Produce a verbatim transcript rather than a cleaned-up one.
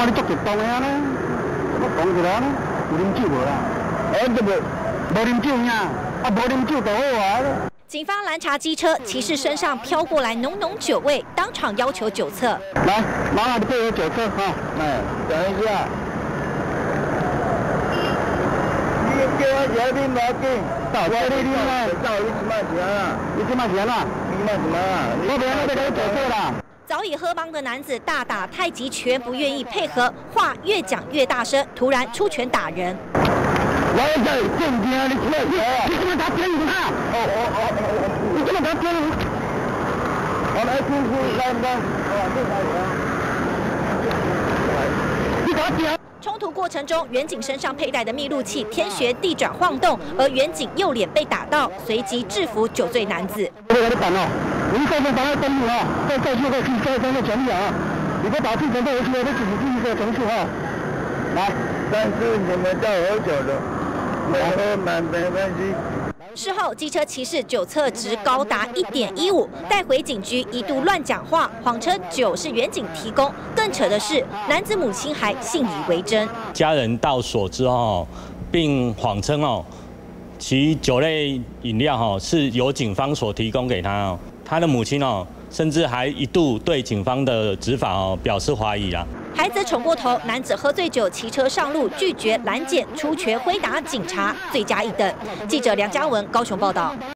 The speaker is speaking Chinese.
看你足激动的啊呢，我讲一下呢，有啉酒无啦？哎，都无，无啉酒呀，啊无啉酒就好啊。 警方拦查机车，骑士身上飘过来浓浓酒味，当场要求酒测。 来，马上就配合酒测哈，哎，等一下。你叫我这边无要紧，到这里啉啊，到你即卖钱啊，你即卖钱啊，你卖什么啊？我不要那个酒测啦。 早已喝茫的男子大打太极拳，不愿意配合，话越讲越大声，突然出拳打人。 我在正边，你出来啊！你怎么打别人啊？哦哦哦哦！你怎么打别人？我来听听，来不来？哦，你打别人。 冲突过程中，远景身上佩戴的密录器天旋地转晃动，而远景右脸被打到，随即制服酒醉男子。 我来打哦，我们上面妨碍登录啊，再再去再去再再再整理啊！你不打进城再回去，我自己进一个程序哈。来，但是你们在喝酒的，没喝满没关系。 事后，机车骑士酒测值高达一点一五，带回警局一度乱讲话，谎称酒是远景提供。更扯的是，男子母亲还信以为真。 家人到所之后，并谎称哦，其酒类饮料哦是由警方所提供给他哦。他的母亲哦，甚至还一度对警方的执法哦表示怀疑啊。 孩子宠过头，男子喝醉酒骑车上路，拒绝拦检，出拳挥打警察，罪加一等。记者梁嘉文高雄报道。